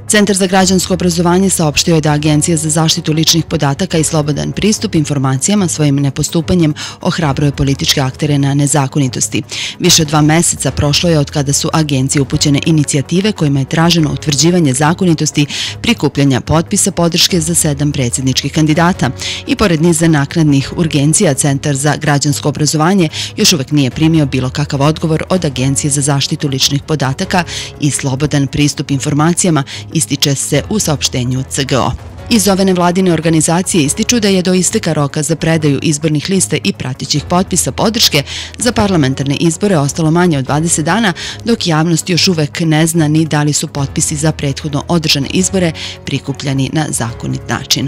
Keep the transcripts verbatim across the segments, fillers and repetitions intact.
Centar za građansko obrazovanje saopštio je da Agencija za zaštitu ličnih podataka i slobodan pristup informacijama svojim nepostupanjem ohrabruje političke aktere na nezakonitosti. Više od dva meseca prošlo je od kada su agenciji upućene inicijative kojima je traženo utvrđivanje zakonitosti prikupljanja potpisa podrške za sedam predsjedničkih kandidata. I pored niza naknadnih urgencija, Centar za građansko obrazovanje još uvek nije primio bilo kakav odgovor od Agencije za zaštitu ličnih podataka i slobodan pristup informacijama, ističe se u saopštenju C G O. Iz ove nevladine organizacije ističu da je do isteka roka za predaju izbornih lista i pratećih potpisa podrške za parlamentarne izbore ostalo manje od dvadeset dana, dok javnost još uvek ne zna ni da li su potpisi za prethodno održane izbore prikupljani na zakonit način.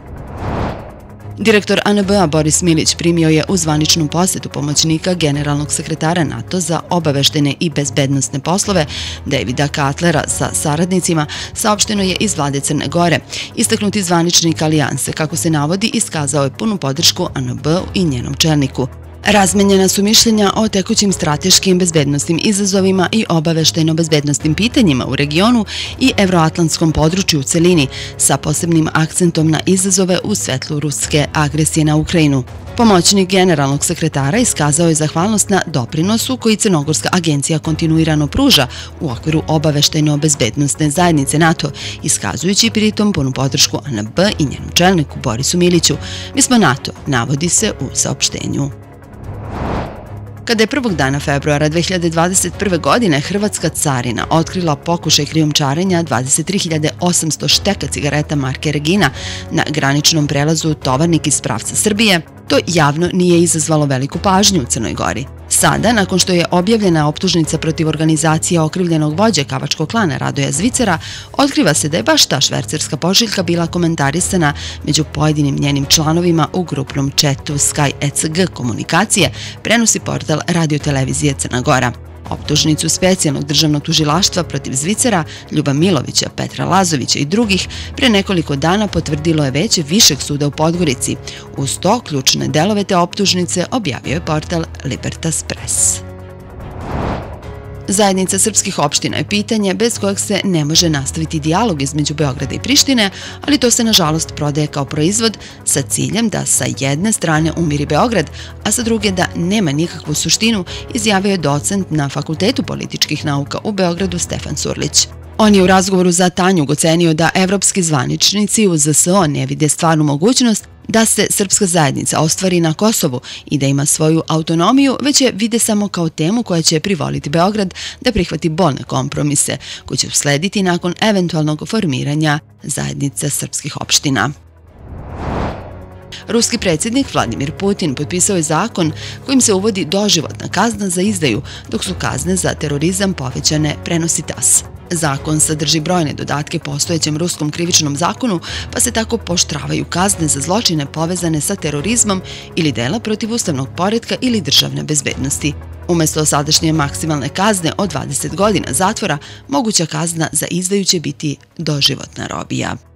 Direktor A N B-a Boris Milić primio je u zvaničnu posetu pomoćnika generalnog sekretara NATO za obaveštene i bezbednosne poslove Davida Katlera sa saradnicima, saopšteno je iz vlade Crne Gore. Istaknuti zvaničnik alijanse, kako se navodi, iskazao je punu podršku A N B-u i njenom čelniku. Razmenjena su mišljenja o tekućim strateškim bezbednosnim izazovima i obaveštajno-bezbednosnim pitanjima u regionu i evroatlantskom području u celini, sa posebnim akcentom na izazove u svetlu ruske agresije na Ukrajinu. Pomoćnik generalnog sekretara iskazao je zahvalnost na doprinosu koji Crnogorska agencija kontinuirano pruža u okviru obaveštajno-bezbednosne zajednice NATO, iskazujući pritom punu podršku A N B i njenom čelniku Borisu Miliću. Mi smo NATO, navodi se u saopštenju. Kada je prvog dana februara dve hiljade dvadeset prve. godine Hrvatska carina otkrila pokušaj krijumčarenja dvadeset tri hiljade osamsto šteka cigareta marke Regina na graničnom prelazu Tovarnik iz pravca Srbije, to javno nije izazvalo veliku pažnju u Crnoj Gori. Sada, nakon što je objavljena optužnica protiv organizacije okrivljenog vođe kavačkog klana Radoja Zvicera, otkriva se da je baš ta švercerska pošiljka bila komentarisana među pojedinim njenim članovima u grupnom četu Sky E C G komunikacije, prenosi portal Radio-televizije Crna Gora. Optužnicu specijalnog državnog tužilaštva protiv Zvicera, Ljuba Milovića, Petra Lazovića i drugih pre nekoliko dana potvrdilo je veće Višeg suda u Podgorici. Uz to, ključne delove te optužnice objavio je portal Libertas Press. Zajednica srpskih opština je pitanje bez kojeg se ne može nastaviti dijalog između Beograda i Prištine, ali to se nažalost prodaje kao proizvod sa ciljem da sa jedne strane umiri Beograd, a sa druge da nema nikakvu suštinu, izjavio je docent na Fakultetu političkih nauka u Beogradu Stefan Surlić. On je u razgovoru za Tanjug ocenio da evropski zvaničnici u Z S O ne vide stvarnu mogućnost da se srpska zajednica ostvari na Kosovu i da ima svoju autonomiju, već je vide samo kao temu koja će privoliti Beograd da prihvati bolne kompromise koji će uslediti nakon eventualnog formiranja zajednice srpskih opština. Ruski predsjednik Vladimir Putin potpisao je zakon kojim se uvodi doživotna kazna za izdaju, dok su kazne za terorizam povećane, prenosi T A S. Zakon sadrži brojne dodatke postojećem ruskom krivičnom zakonu, pa se tako pooštravaju kazne za zločine povezane sa terorizmom ili dela protiv ustavnog poretka ili državne bezbednosti. Umesto sadašnje maksimalne kazne od dvadeset godina zatvora, moguća kazna za izdaju će biti doživotna robija.